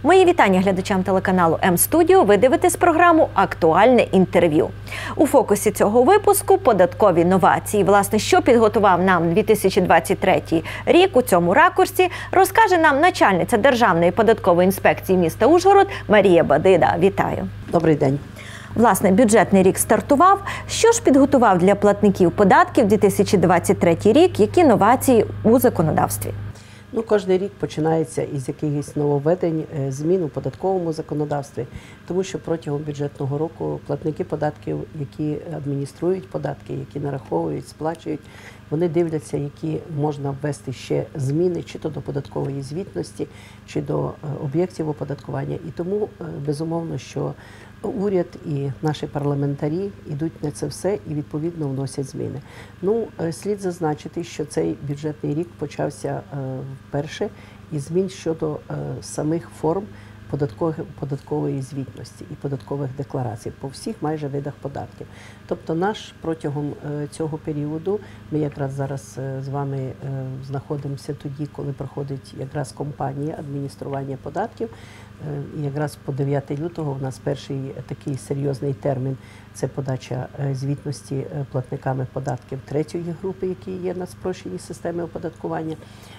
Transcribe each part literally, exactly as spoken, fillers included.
Мої вітання глядачам телеканалу М-Студіо. Ви дивитесь програму «Актуальне інтерв'ю». У фокусі цього випуску – податкові новації. Власне, що підготував нам дві тисячі двадцять третій рік у цьому ракурсі, розкаже нам начальниця Державної податкової інспекції міста Ужгород Марія Бадида. Вітаю. Добрий день. Власне, бюджетний рік стартував. Що ж підготував для платників податків дві тисячі двадцять третій рік? Які новації у законодавстві? Ну, кожен рік починається із якихось нововведень, змін у податковому законодавстві, тому що протягом бюджетного року платники податків, які адмініструють податки, які нараховують, сплачують, вони дивляться, які можна ввести ще зміни, чи то до податкової звітності, чи до об'єктів оподаткування. І тому, безумовно, що уряд і наші парламентарі йдуть на це все і, відповідно, вносять зміни. Ну, слід зазначити, що цей бюджетний рік почався вперше із змін щодо самих форм податкової звітності і податкових декларацій по всіх майже видах податків. Тобто наш протягом цього періоду, ми якраз зараз з вами знаходимося тоді, коли проходить якраз кампанія адміністрування податків. І якраз по дев'яте лютого у нас перший такий серйозний термін – це подача звітності платниками податків третьої групи, які є на спрощеній системі оподаткування.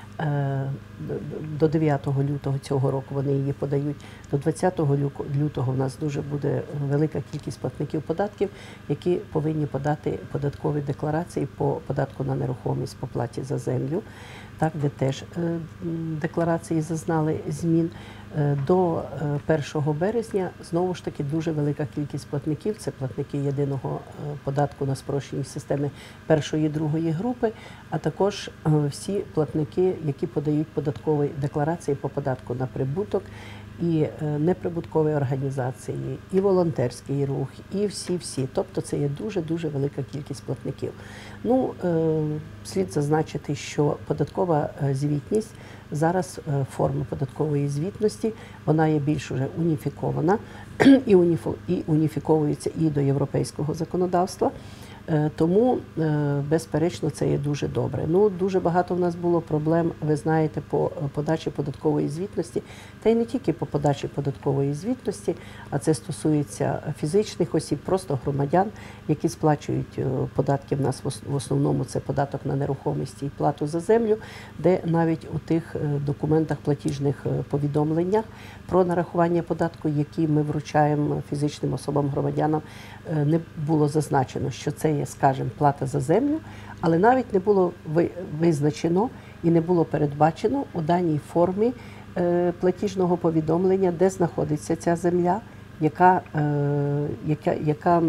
До дев'ятого лютого цього року вони її подають. До двадцятого лютого в нас дуже буде велика кількість платників податків, які повинні подати податкові декларації по податку на нерухомість, по платі за землю, так, де теж декларації зазнали змін. До першого березня, знову ж таки, дуже велика кількість платників, це платники єдиного податку на спрощеній системі першої і другої групи, а також всі платники, які подають податкові декларації по податку на прибуток, і неприбуткові організації, і волонтерський рух, і всі-всі. Тобто це є дуже-дуже велика кількість платників. Ну, слід зазначити, що податкова звітність, зараз форма податкової звітності, вона є більш уже уніфікована і уніфіковується і до європейського законодавства. Тому, безперечно, це є дуже добре. Ну, дуже багато в нас було проблем, ви знаєте, по подачі податкової звітності, та й не тільки по подачі податкової звітності, а це стосується фізичних осіб, просто громадян, які сплачують податки. В нас в основному це податок на нерухомість і плату за землю, де навіть у тих документах, платіжних повідомленнях про нарахування податку, які ми вручаємо фізичним особам, громадянам, не було зазначено, що це є, скажімо, плата за землю, але навіть не було визначено і не було передбачено у даній формі платіжного повідомлення, де знаходиться ця земля, яка, яка, яка,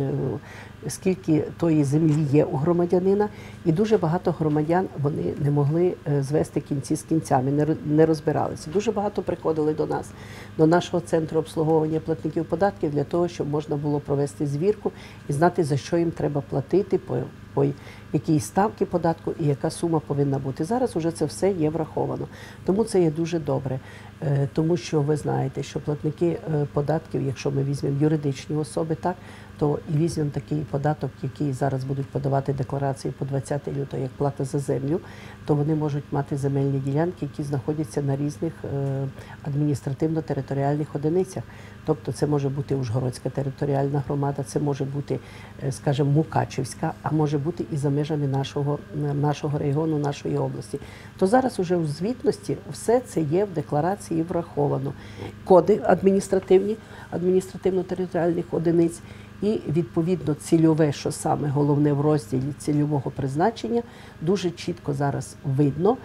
скільки тої землі є у громадянина, і дуже багато громадян, вони не могли звести кінці з кінцями, не розбиралися. Дуже багато приходили до нас, до нашого центру обслуговування платників податків для того, щоб можна було провести звірку і знати, за що їм треба платити, по, по якій ставки податку і яка сума повинна бути. Зараз уже це все є враховано. Тому це є дуже добре. Тому що ви знаєте, що платники податків, якщо ми візьмемо юридичні особи, так, то і візьмемо такий податок, який зараз будуть подавати декларації по двадцяте лютого, як плата за землю, то вони можуть мати земельні ділянки, які знаходяться на різних адміністративно-територіальних одиницях. Тобто це може бути Ужгородська територіальна громада, це може бути, скажімо, Мукачівська, а може бути і за межами нашого, нашого регіону, нашої області. То зараз уже у звітності все це є в декларації враховано. Коди адміністративні, адміністративно-територіальних одиниць, і, відповідно, цільове, що саме головне в розділі цільового призначення, дуже чітко зараз видно,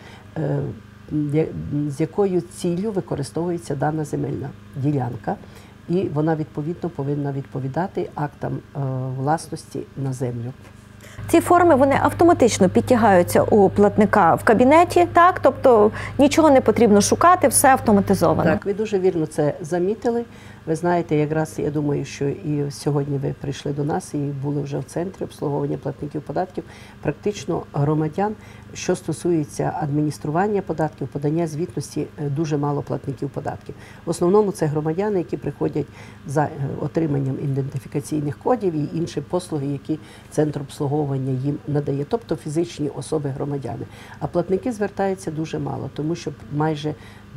з якою ціллю використовується дана земельна ділянка. І вона, відповідно, повинна відповідати актам власності на землю. Ці форми, вони автоматично підтягаються у платника в кабінеті, так? Тобто нічого не потрібно шукати, все автоматизовано. Так, ви дуже вірно це замітили. Ви знаєте, якраз я думаю, що і сьогодні ви прийшли до нас і були вже в центрі обслуговування платників податків. Практично громадян, що стосується адміністрування податків, подання звітності, дуже мало платників податків. В основному це громадяни, які приходять за отриманням ідентифікаційних кодів і інші послуги, які центр обслуговування їм надає, тобто фізичні особи-громадяни. А платники звертаються дуже мало, тому що майже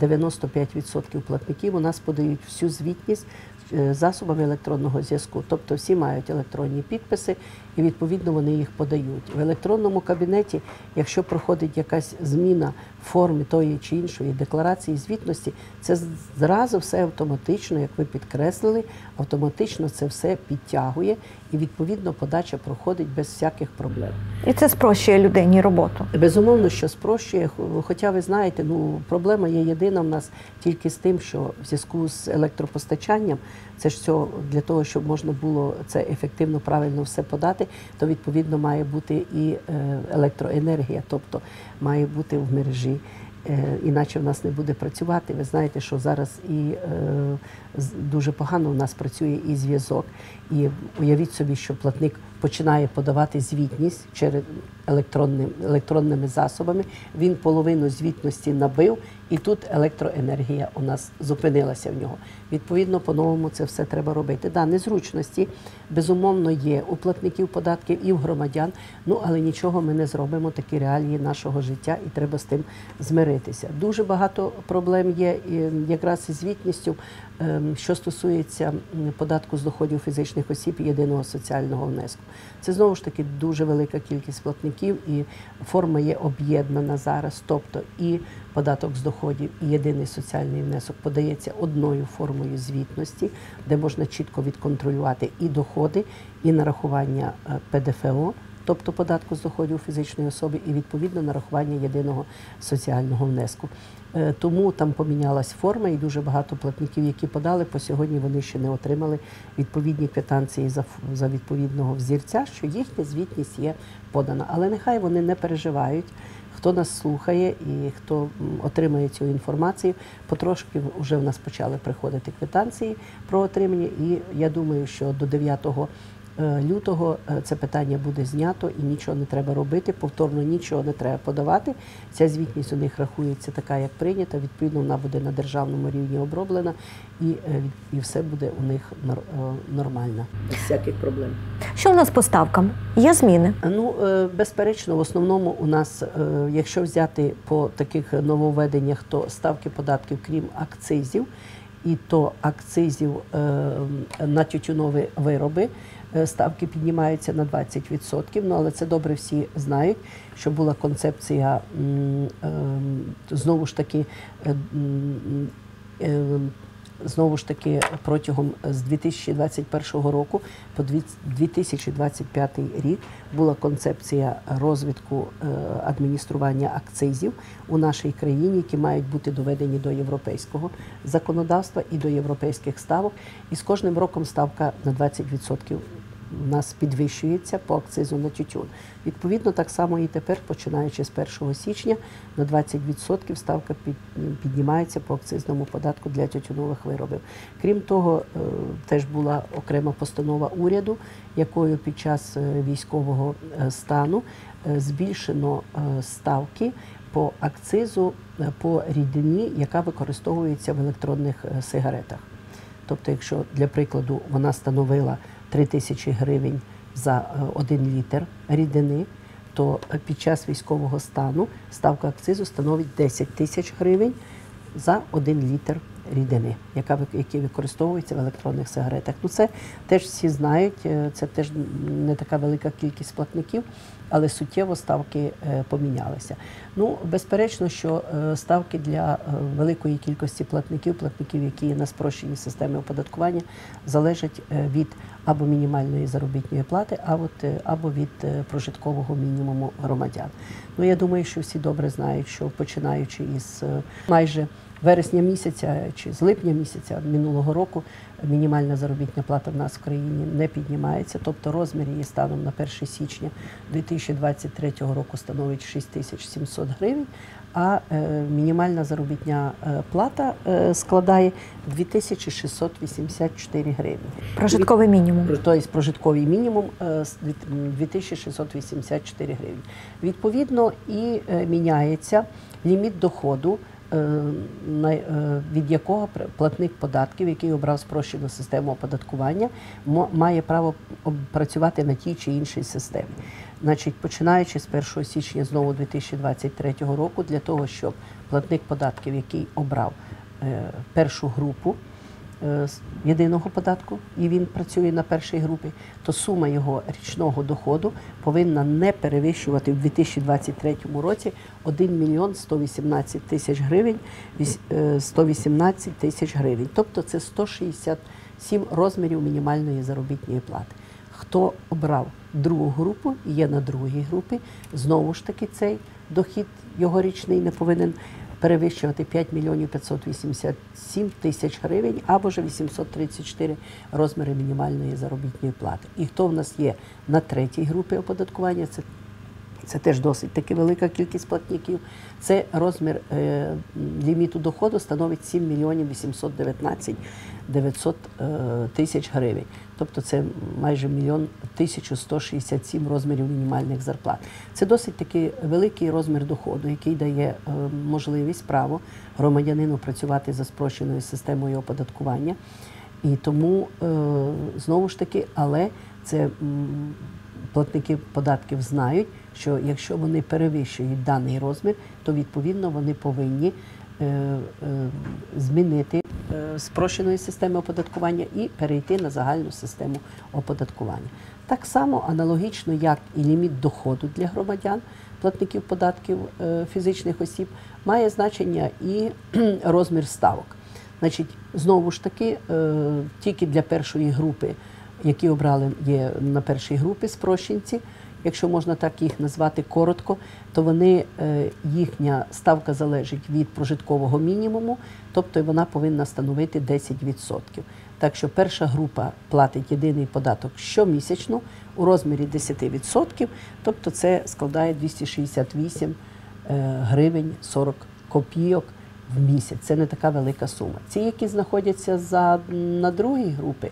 дев'яносто п'ять відсотків платників у нас подають всю звітність засобами електронного зв'язку. Тобто всі мають електронні підписи і, відповідно, вони їх подають. В електронному кабінеті, якщо проходить якась зміна в формі тої чи іншої декларації звітності, це зразу все автоматично, як ви підкреслили, автоматично це все підтягує і, відповідно, подача проходить без всяких проблем. І це спрощує людині роботу? Безумовно, що спрощує, хоча ви знаєте, ну, проблема є єдина в нас тільки з тим, що в зв'язку з електропостачанням, це ж все для того, щоб можна було це ефективно, правильно все подати, то, відповідно, має бути і електроенергія, тобто має бути в мережі. Іначе в нас не буде працювати. Ви знаєте, що зараз і е, дуже погано в нас працює і зв'язок. І уявіть собі, що платник починає подавати звітність через електронним, електронними засобами. Він половину звітності набив, і тут електроенергія у нас зупинилася в нього. Відповідно, по-новому це все треба робити. Да, незручності, безумовно, є у платників податків і в громадян, ну, але нічого ми не зробимо, такі реалії нашого життя, і треба з тим змиритися. Дуже багато проблем є якраз із звітністю, що стосується податку з доходів фізичних осіб і єдиного соціального внеску. Це, знову ж таки, дуже велика кількість платників, і форма є об'єднана зараз, тобто і податок з доходів, і єдиний соціальний внесок подається одною формою звітності, де можна чітко відконтролювати і доходи, і нарахування Пе Де Фе О, тобто податку з доходів фізичної особи, і, відповідно, нарахування єдиного соціального внеску. Тому там помінялась форма, і дуже багато платників, які подали, по сьогодні вони ще не отримали відповідні квитанції за, за відповідного взірця, що їхня звітність є подана. Але нехай вони не переживають, хто нас слухає і хто отримає цю інформацію. Потрошки вже в нас почали приходити квитанції про отримання, і я думаю, що до дев'ятого лютого це питання буде знято і нічого не треба робити, повторно нічого не треба подавати. Ця звітність у них рахується така, як прийнята, відповідно вона буде на державному рівні оброблена і, і все буде у них нормально, без всяких проблем. Що у нас по ставкам? Є зміни? Ну, безперечно, в основному у нас, якщо взяти по таких нововведеннях, то ставки податків, крім акцизів, і то акцизів на тютюнові вироби, ставки піднімаються на двадцять відсотків, ну, але це добре всі знають, що була концепція, знову ж таки, знову ж таки, протягом з дві тисячі двадцять першого року по дві тисячі двадцять п'ятий рік була концепція розвитку адміністрування акцизів у нашій країні, які мають бути доведені до європейського законодавства і до європейських ставок. І з кожним роком ставка на двадцять відсотків у нас підвищується по акцизу на тютюн. Відповідно, так само і тепер, починаючи з першого січня, на двадцять відсотків ставка піднімається по акцизному податку для тютюнових виробів. Крім того, теж була окрема постанова уряду, якою під час військового стану збільшено ставки по акцизу по рідині, яка використовується в електронних сигаретах. Тобто, якщо, для прикладу, вона становила три тисячі гривень за один літр рідини, то під час військового стану ставка акцизу становить десять тисяч гривень за один літр рідини, яка, які використовуються в електронних сигаретах. Ну, це теж всі знають, це теж не така велика кількість платників, але суттєво ставки помінялися. Ну, безперечно, що ставки для великої кількості платників, платників, які є на спрощеній системі оподаткування, залежать від або мінімальної заробітної плати, або, або від прожиткового мінімуму громадян. Ну, я думаю, що всі добре знають, що починаючи із майже вересня місяця чи з липня місяця минулого року мінімальна заробітна плата в нас в країні не піднімається, тобто розмір її станом на перше січня дві тисячі двадцять третього року становить шість тисяч сімсот гривень, а е, мінімальна заробітня е, плата е, складає дві тисячі шістсот вісімдесят чотири гривні. Прожитковий мінімум. Тобто прожитковий мінімум е, дві тисячі шістсот вісімдесят чотири гривні. Відповідно, і е, міняється ліміт доходу, від якого платник податків, який обрав спрощену систему оподаткування, має право працювати на тій чи іншій системі. Значить, починаючи з першого січня знову дві тисячі двадцять третього року, для того, щоб платник податків, який обрав е, першу групу е, єдиного податку, і він працює на першій групі, то сума його річного доходу повинна не перевищувати в дві тисячі двадцять третьому році один мільйон сто вісімнадцять тисяч гривень, сто вісімнадцять тисяч гривень. Тобто це сто шістдесят сім розмірів мінімальної заробітної плати. Хто обрав другу групу і є на другій групі, знову ж таки цей дохід його річний не повинен перевищувати п'ять мільйонів п'ятсот вісімдесят сім тисяч гривень або ж вісімсот тридцять чотири розміри мінімальної заробітної плати. І хто в нас є на третій групі оподаткування, це, це теж досить таки велика кількість платників, це розмір е, ліміту доходу становить сім мільйонів вісімсот дев'ятнадцять дев'ятсот тисяч гривень. Тобто це майже мільйон тисячу сто шістдесят сім розмірів мінімальних зарплат. Це досить таки великий розмір доходу, який дає е, можливість, право громадянину працювати за спрощеною системою оподаткування. І тому, е, знову ж таки, але це м, платники податків знають, що якщо вони перевищують даний розмір, то відповідно вони повинні е, е, змінити спрощеної системи оподаткування і перейти на загальну систему оподаткування. Так само аналогічно, як і ліміт доходу для громадян, платників податків фізичних осіб, має значення і розмір ставок. Значить, знову ж таки, тільки для першої групи, які обрали є на першій групі спрощенці, якщо можна так їх назвати коротко, то вони, їхня ставка залежить від прожиткового мінімуму, тобто вона повинна становити десять відсотків. Так що перша група платить єдиний податок щомісячно у розмірі десять відсотків, тобто це складає двісті шістдесят вісім гривень сорок копійок в місяць. Це не така велика сума. Ці, які знаходяться за, на другій групі,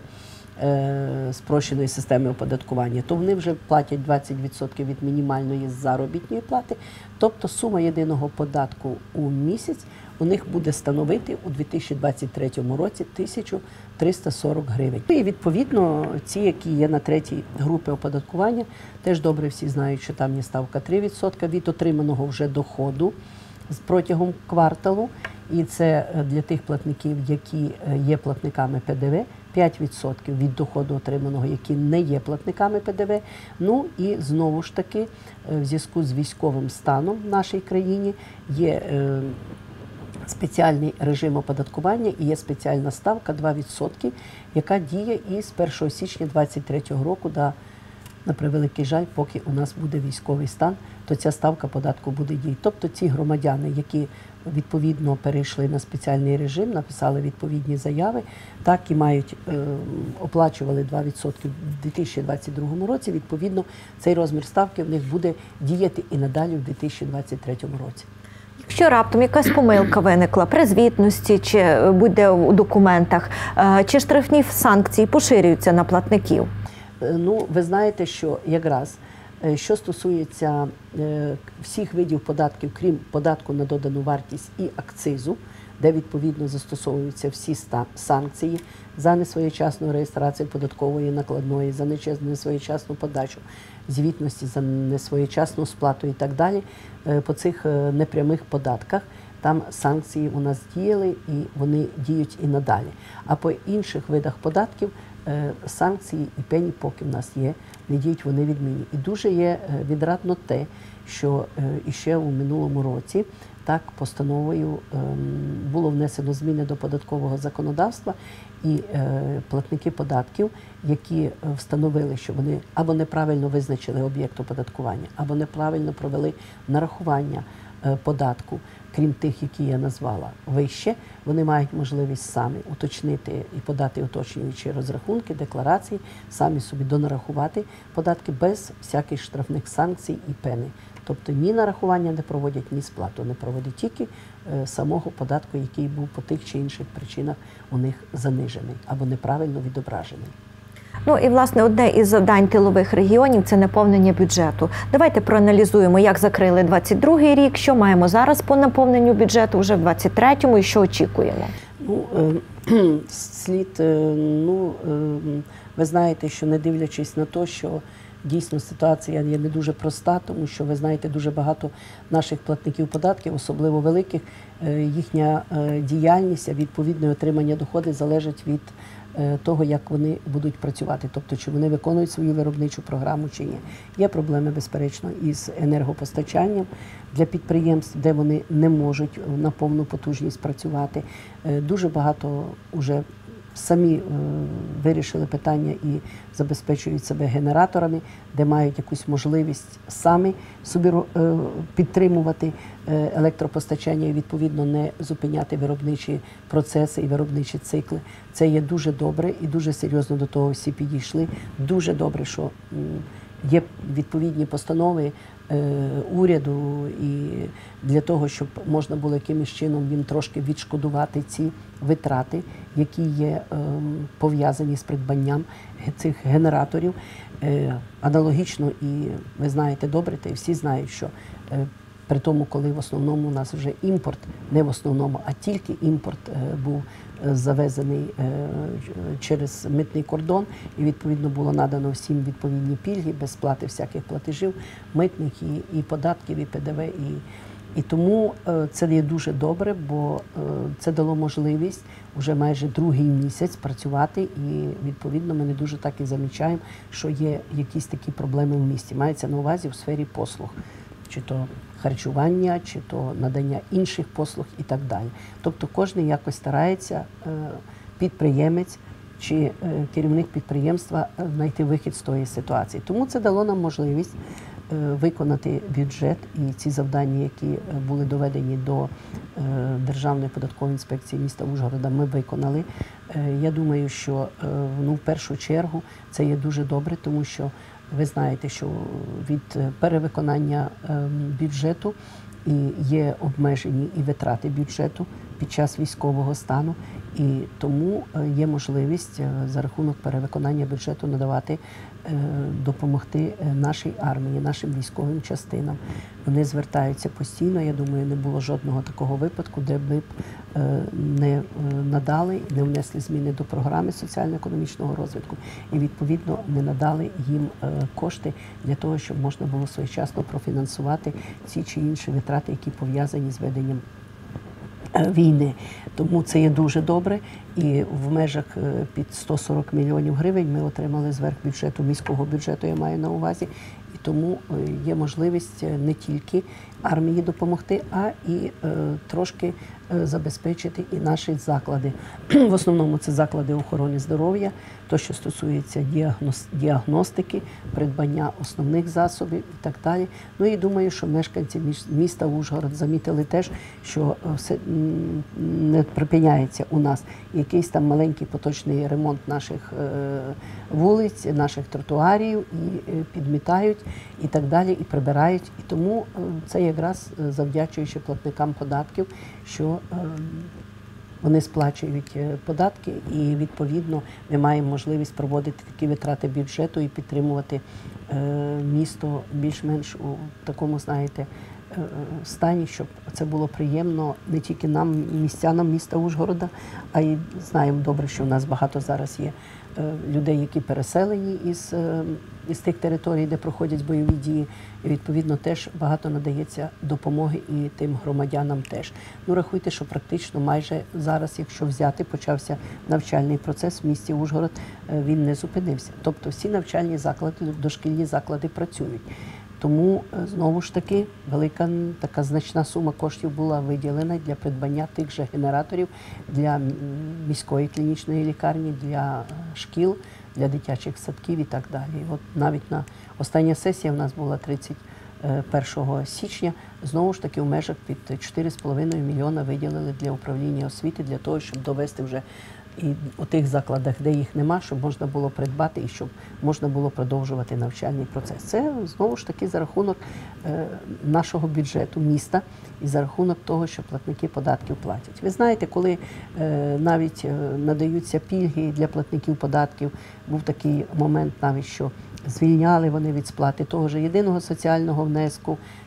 спрощеної системи оподаткування, то вони вже платять двадцять відсотків від мінімальної заробітної плати, тобто сума єдиного податку у місяць у них буде становити у дві тисячі двадцять третьому році тисячу триста сорок гривень. І відповідно ці, які є на третій групі оподаткування, теж добре всі знають, що там є ставка три відсотки від отриманого вже доходу протягом кварталу, і це для тих платників, які є платниками Пе Де Ве, п'ять відсотків від доходу отриманого, які не є платниками Пе Де Ве. Ну і знову ж таки, в зв'язку з військовим станом в нашій країні є спеціальний режим оподаткування і є спеціальна ставка два відсотки, яка діє із першого січня двадцять третього року до, на превеликий жаль, поки у нас буде військовий стан, то ця ставка податку буде діяти. Тобто ці громадяни, які відповідно перейшли на спеціальний режим, написали відповідні заяви, так і мають, е, оплачували два відсотки в дві тисячі двадцять другому році, відповідно цей розмір ставки в них буде діяти і надалі в дві тисячі двадцять третьому році. Якщо раптом якась помилка виникла при звітності чи буде у документах, чи штрафні санкції поширюються на платників? Ну, ви знаєте, що якраз, що стосується всіх видів податків, крім податку на додану вартість і акцизу, де відповідно застосовуються всі санкції за несвоєчасну реєстрацію податкової накладної, за несвоєчасну подачу звітності, за несвоєчасну сплату і так далі, по цих непрямих податках, там санкції у нас діяли і вони діють і надалі. А по інших видах податків санкції і пені поки в нас є, не діють, вони відмінні. І дуже є відрадно те, що іще у минулому році так постановою було внесено зміни до податкового законодавства, і платники податків, які встановили, що вони або неправильно визначили об'єкт оподаткування, або неправильно провели нарахування податку, крім тих, які я назвала вище, вони мають можливість самі уточнити і подати уточнюючі розрахунки, декларації, самі собі донарахувати податки без всяких штрафних санкцій і пени. Тобто ні нарахування не проводять, ні сплату не проводять, тільки е, самого податку, який був по тих чи інших причинах у них занижений або неправильно відображений. Ну і, власне, одне із завдань тилових регіонів – це наповнення бюджету. Давайте проаналізуємо, як закрили двадцять другий рік, що маємо зараз по наповненню бюджету вже в двадцять третьому і що очікуємо. Ну, е, слід, е, ну, е, ви знаєте, що не дивлячись на те, що дійсно ситуація є не дуже проста, тому що, ви знаєте, дуже багато наших платників податків, особливо великих, їхня діяльність, а відповідне отримання доходів залежить від того, як вони будуть працювати, тобто чи вони виконують свою виробничу програму чи ні. Є проблеми, безперечно, із енергопостачанням для підприємств, де вони не можуть на повну потужність працювати. Дуже багато вже самі е, вирішили питання і забезпечують себе генераторами, де мають якусь можливість самі собі е, підтримувати е, електропостачання і, відповідно, не зупиняти виробничі процеси і виробничі цикли. Це є дуже добре і дуже серйозно до того всі підійшли. Дуже добре, що м, є відповідні постанови уряду і для того, щоб можна було якимось чином їм трошки відшкодувати ці витрати, які є пов'язані з придбанням цих генераторів. Аналогічно, і ви знаєте добре, та й всі знають, що при тому, коли в основному у нас вже імпорт, не в основному, а тільки імпорт був завезений через митний кордон, і відповідно було надано всім відповідні пільги, без сплати всяких платежів, митних і, і податків, і Пе Де Ве. І, і тому це є дуже добре, бо це дало можливість вже майже другий місяць працювати, і відповідно ми не дуже так і замічаємо, що є якісь такі проблеми в місті. Мається на увазі в сфері послуг. Чи то харчування, чи то надання інших послуг і так далі. Тобто кожен якось старається, підприємець чи керівник підприємства, знайти вихід з тої ситуації. Тому це дало нам можливість виконати бюджет і ці завдання, які були доведені до Державної податкової інспекції міста Ужгорода, ми виконали. Я думаю, що ну, в першу чергу це є дуже добре, тому що ви знаєте, що від перевиконання бюджету і є обмежені і витрати бюджету під час військового стану, і тому є можливість за рахунок перевиконання бюджету надавати, допомогти нашій армії, нашим військовим частинам. Вони звертаються постійно, я думаю, не було жодного такого випадку, де ми б не надали, не внесли зміни до програми соціально-економічного розвитку і, відповідно, не надали їм кошти для того, щоб можна було своєчасно профінансувати ці чи інші витрати, які пов'язані з веденням війни. Тому це є дуже добре. І в межах під сто сорок мільйонів гривень ми отримали зверх бюджету, міського бюджету, я маю на увазі. І тому є можливість не тільки армії допомогти, а і е, трошки е, забезпечити і наші заклади. В основному це заклади охорони здоров'я, то, що стосується діагноз, діагностики, придбання основних засобів і так далі. Ну і думаю, що мешканці міста Ужгород замітили теж, що все не припиняється у нас якийсь там маленький поточний ремонт наших е, вулиць, наших тротуарів, і е, підмітають, і так далі, і прибирають. І тому е, це якраз завдячуючи платникам податків, що е, вони сплачують податки, і відповідно ми маємо можливість проводити такі витрати бюджету і підтримувати е, місто більш-менш у такому, знаєте, стані, щоб це було приємно не тільки нам, містянам міста Ужгорода, а й знаємо добре, що в нас багато зараз є людей, які переселені із, із тих територій, де проходять бойові дії, і відповідно теж багато надається допомоги і тим громадянам теж. Ну, рахуйте, що практично майже зараз, якщо взяти, почався навчальний процес в місті Ужгород, він не зупинився. Тобто всі навчальні заклади, дошкільні заклади працюють. Тому, знову ж таки, велика така значна сума коштів була виділена для придбання тих же генераторів для міської клінічної лікарні, для шкіл, для дитячих садків і так далі. От навіть на остання сесія в нас була тридцять першого січня, знову ж таки в межах під чотири з половиною мільйона виділили для управління освіти, для того, щоб довести вже і у тих закладах, де їх нема, щоб можна було придбати і щоб можна було продовжувати навчальний процес. Це, знову ж таки, за рахунок е, нашого бюджету міста і за рахунок того, що платники податків платять. Ви знаєте, коли е, навіть е, надаються пільги для платників податків, був такий момент навіть, що звільняли вони від сплати того ж єдиного соціального внеску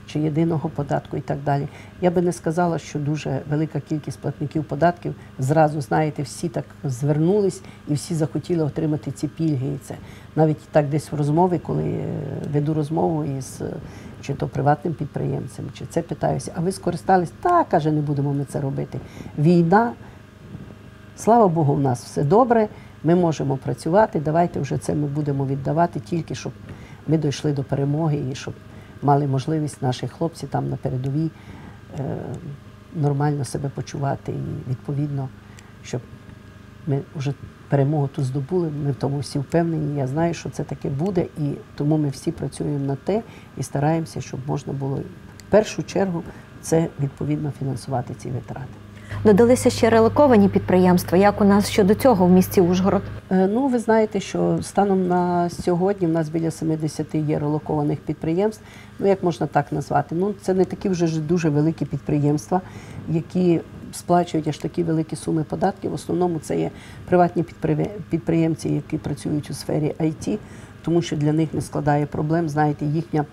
чи єдиного податку і так далі. Я би не сказала, що дуже велика кількість платників податків зразу, знаєте, всі так звернулись і всі захотіли отримати ці пільги. І це навіть так десь в розмові, коли веду розмову із чи то приватним підприємцем, чи це питаюся, а ви скористались? Так, каже, не будемо ми це робити. Війна, слава Богу, в нас все добре, ми можемо працювати, давайте вже це ми будемо віддавати тільки, щоб ми дійшли до перемоги і щоб мали можливість наші хлопці там на передовій е, нормально себе почувати і відповідно, щоб ми вже перемогу тут здобули, ми в тому всі впевнені, я знаю, що це таке буде, і тому ми всі працюємо на те і стараємося, щоб можна було в першу чергу це відповідно фінансувати ці витрати. Додалися ще релоковані підприємства. Як у нас щодо цього в місті Ужгород? Е, ну, ви знаєте, що станом на сьогодні в нас біля сімдесят є релокованих підприємств. Ну, як можна так назвати? Ну, це не такі вже дуже великі підприємства, які сплачують аж такі великі суми податків. В основному це є приватні підприємці, які працюють у сфері ай ті, тому що для них не складає проблем. Знаєте, їхня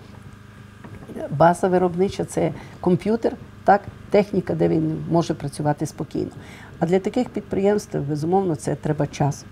база виробнича – це комп'ютер, так, техніка, де він може працювати спокійно. А для таких підприємств, безумовно, це треба час,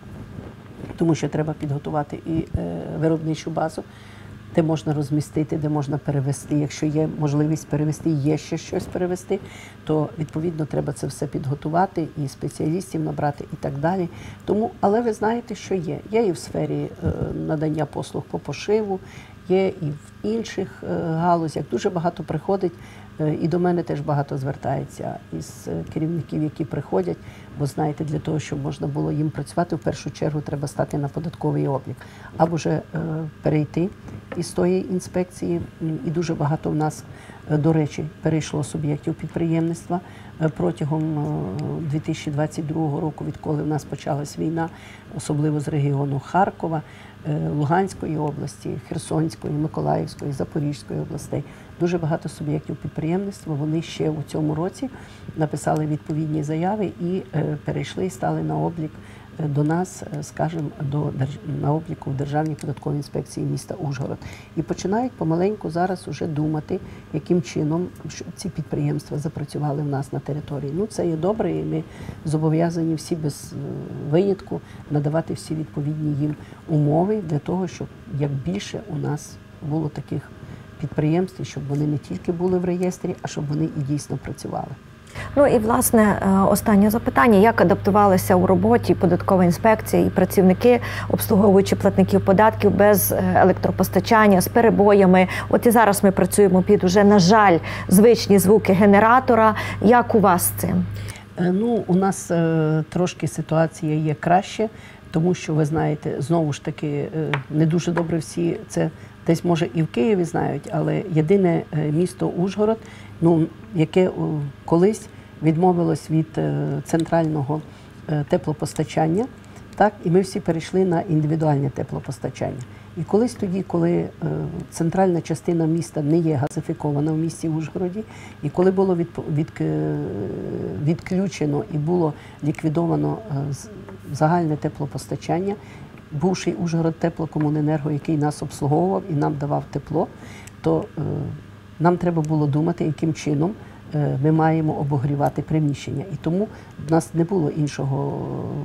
тому що треба підготувати і е, виробничу базу, де можна розмістити, де можна перевести. Якщо є можливість перевести, є ще щось перевести, то, відповідно, треба це все підготувати і спеціалістів набрати і так далі. Тому, але ви знаєте, що є. Є і в сфері е, надання послуг по пошиву, є і в інших е, галузях. Дуже багато приходить, е, і до мене теж багато звертається із керівників, які приходять, бо, знаєте, для того, щоб можна було їм працювати, в першу чергу треба стати на податковий облік, або ж е, перейти із тої інспекції, і дуже багато в нас, е, до речі, перейшло суб'єктів підприємництва е, протягом е, дві тисячі двадцять другого року, відколи в нас почалась війна, особливо з регіону Харкова, Луганської області, Херсонської, Миколаївської, Запорізької областей. Дуже багато суб'єктів підприємництва, вони ще у цьому році написали відповідні заяви і перейшли і стали на облік до нас, скажімо, до, на обліку в Державній податковій інспекції міста Ужгород. І починають помаленьку зараз уже думати, яким чином ці підприємства запрацювали в нас на території. Ну, це є добре, і ми зобов'язані всі без винятку надавати всі відповідні їм умови для того, щоб як більше у нас було таких підприємств, щоб вони не тільки були в реєстрі, а щоб вони і дійсно працювали. Ну і, власне, останнє запитання. Як адаптувалися у роботі податкова інспекція і працівники, обслуговуючи платників податків без електропостачання, з перебоями? От і зараз ми працюємо під уже, на жаль, звичні звуки генератора. Як у вас з цим? Ну, у нас е, трошки ситуація є краще, тому що, ви знаєте, знову ж таки, е, не дуже добре всі це десь, може, і в Києві знають, але єдине місто Ужгород, ну, яке колись відмовилось від центрального теплопостачання, так, і ми всі перейшли на індивідуальне теплопостачання. І колись тоді, коли центральна частина міста не є газифікована в місті Ужгороді, і коли було від, від, відключено і було ліквідовано загальне теплопостачання, бувший Ужгород теплокомуненерго, який нас обслуговував і нам давав тепло, то е, нам треба було думати, яким чином е, ми маємо обогрівати приміщення. І тому в нас не було іншого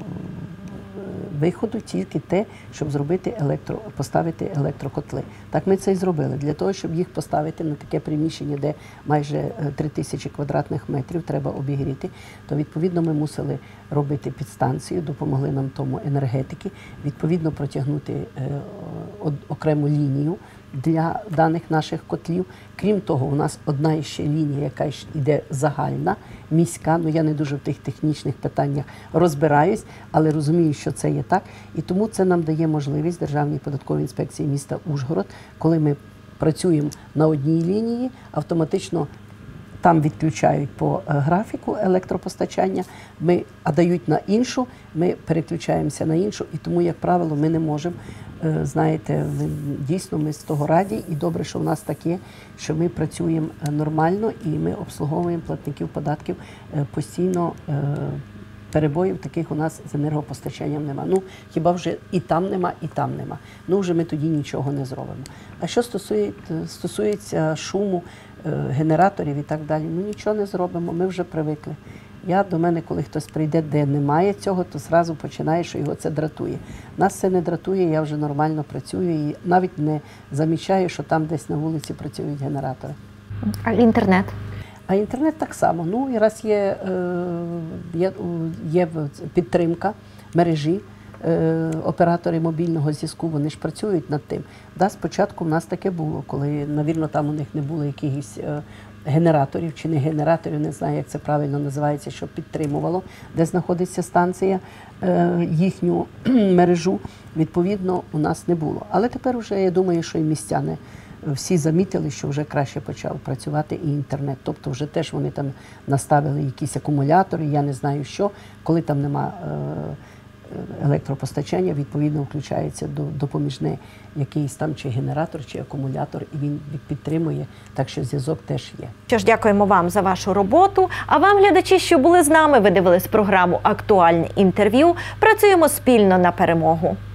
виходу, тільки те, щоб зробити електро, поставити електрокотли. Так ми це і зробили. Для того, щоб їх поставити на таке приміщення, де майже три тисячі квадратних метрів треба обігріти, то відповідно ми мусили робити підстанцію, допомогли нам тому енергетики, відповідно протягнути е, окрему лінію для даних наших котлів. Крім того, у нас одна ще лінія, яка йде загальна, міська, ну я не дуже в тих технічних питаннях розбираюсь, але розумію, що це є так. І тому це нам дає можливість Державній податковій інспекції міста Ужгород, коли ми працюємо на одній лінії, автоматично там відключають по графіку електропостачання, ми, а дають на іншу, ми переключаємося на іншу, і тому, як правило, ми не можемо, знаєте, дійсно ми з того раді, і добре, що в нас таке, що ми працюємо нормально, і ми обслуговуємо платників податків постійно перебоїв таких у нас з енергопостачанням нема. Ну, хіба вже і там нема, і там нема. Ну, вже ми тоді нічого не зробимо. А що стосується, стосується шуму, генераторів і так далі, ну нічого не зробимо, ми вже привикли. Я до мене, коли хтось прийде, де немає цього, то зразу починає, що його це дратує. Нас це не дратує, я вже нормально працюю і навіть не замічаю, що там десь на вулиці працюють генератори. А інтернет? А інтернет так само. Ну, і раз є, є, є підтримка мережі, оператори мобільного зв'язку, вони ж працюють над тим. Да, спочатку в нас таке було, коли, навірно, там у них не було якихось генераторів чи не генераторів, не знаю, як це правильно називається, що підтримувало, де знаходиться станція, їхню мережу, відповідно, у нас не було. Але тепер вже, я думаю, що і містяни всі замітили, що вже краще почав працювати і інтернет. Тобто вже теж вони там наставили якісь акумулятори, я не знаю що, коли там нема електропостачання, відповідно, включається допоміжне якийсь там чи генератор, чи акумулятор, і він підтримує, так що зв'язок теж є. Що ж, дякуємо вам за вашу роботу, а вам, глядачі, що були з нами, ви дивились програму «Актуальне інтерв'ю». Працюємо спільно на перемогу.